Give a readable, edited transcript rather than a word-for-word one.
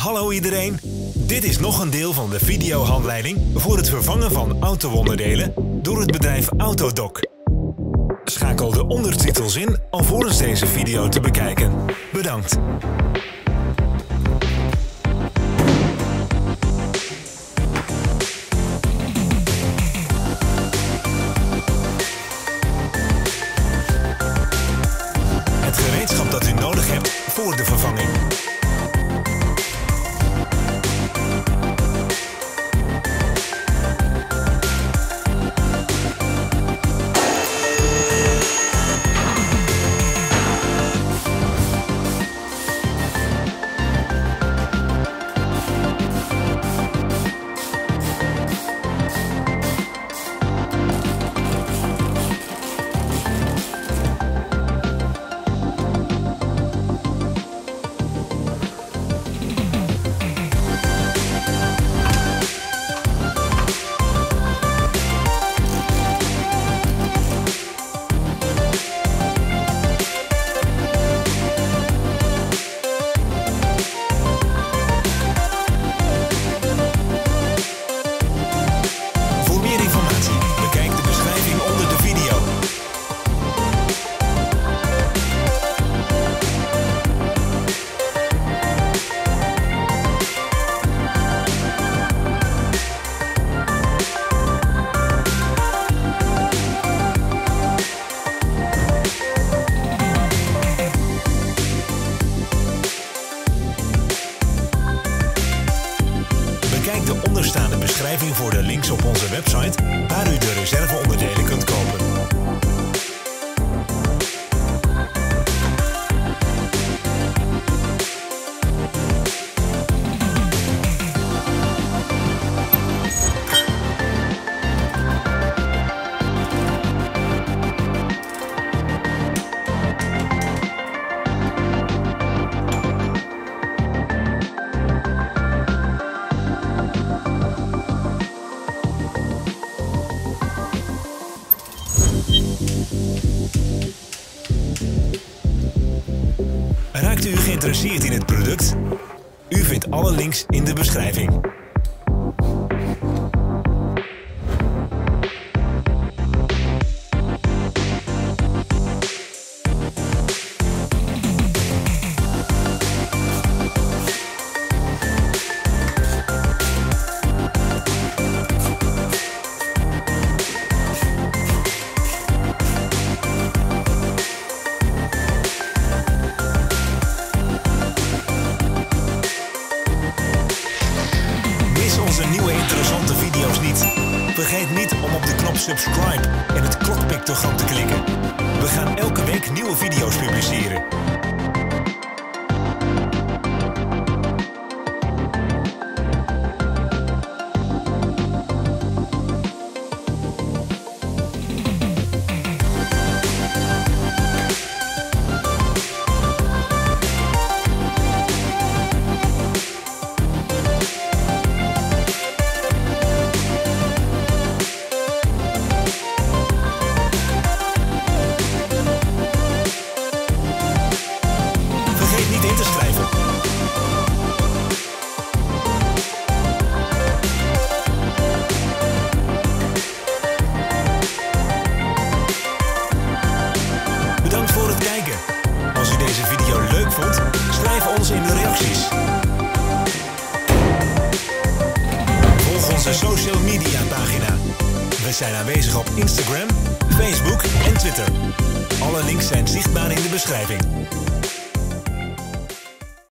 Hallo iedereen, dit is nog een deel van de videohandleiding voor het vervangen van auto-onderdelen door het bedrijf Autodoc. Schakel de ondertitels in alvorens deze video te bekijken. Bedankt. Het gereedschap dat u nodig hebt voor de vervanging. Bekijk de onderstaande beschrijving voor de links op onze website, waar u de reserveonderdelen kunt kopen. Raakt u geïnteresseerd in het product? U vindt alle links in de beschrijving. Onze nieuwe interessante video's niet. Vergeet niet om op de knop subscribe en het klokpictogram te klikken. We gaan elke week nieuwe video's publiceren. In te schrijven. Bedankt voor het kijken. Als u deze video leuk vond, schrijf ons in de reacties. Volg onze social media pagina. We zijn aanwezig op Instagram, Facebook en Twitter. Alle links zijn zichtbaar in de beschrijving.